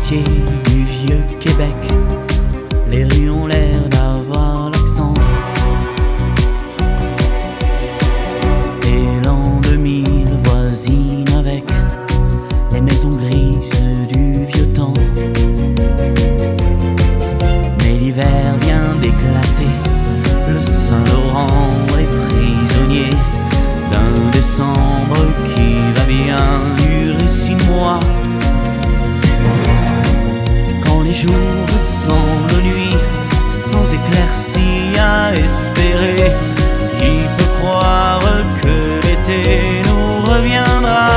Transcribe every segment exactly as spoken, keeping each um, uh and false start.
quartier du vieux Québec, les rues ont l'air d'avoir l'accent. Et l'an deux mille voisine avec les maisons grises du vieux temps. Mais l'hiver vient d'éclater, le Saint-Laurent est prisonnier d'un décembre qui va bien durer six mois. Quand les jours ressemblent aux nuits, sans éclaircie à espérer, qui peut croire que l'été nous reviendra?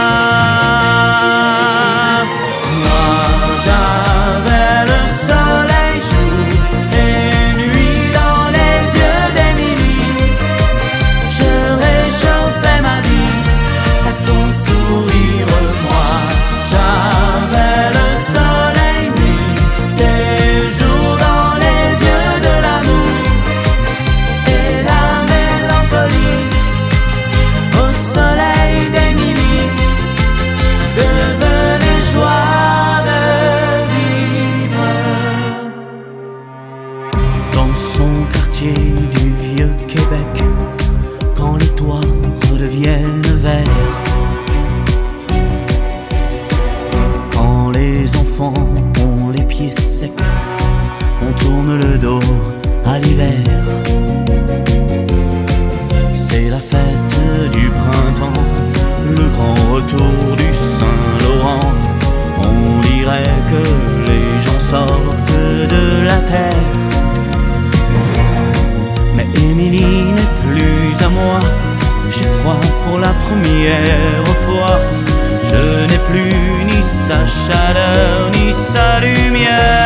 Moi j'avais le soleil jour et nuit dans les yeux d'Émilie. Je réchauffais ma vie à son sourire. Moi j'avais le soleil nuit, des jours dans les yeux de l'amour et la mélancolie. Au soleil d'Émilie devenait joie de vivre. Dans son quartier du vieux Québec, quand les toits redeviennent verts, quand les enfants ont les pieds secs, on tourne le dos à l'hiver. C'est la fête du printemps, le grand retour du Saint-Laurent. On dirait que les gens sortent de la terre. Mais Émilie n'est plus à moi, j'ai froid pour la première fois. Je n'ai plus ni sa chaleur ni sa lumière.